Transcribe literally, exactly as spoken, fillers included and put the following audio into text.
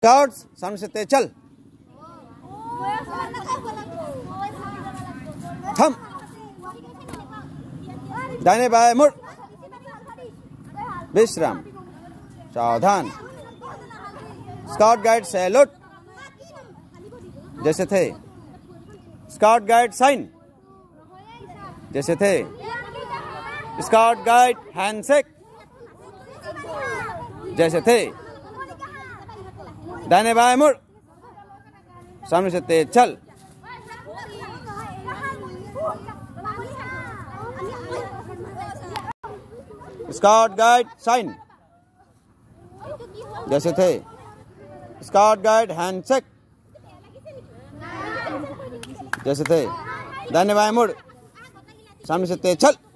Scouts सामने से तेज चल। थम। दाहिने बाएं मुड़। विश्राम। सावधान। स्काउट गाइड सैल्यूट जैसे थे। स्काउट गाइड साइन जैसे थे। स्काउट गाइड हैंडशेक जैसे थे। दाहिने बाएं मुड़। सामने से तेज चल। स्काउट गाइड साइन जैसे थे। स्काउट गाइड हैंडशेक जैसे थे। दाहिने बाएं मुड़। सामने से तेज चल।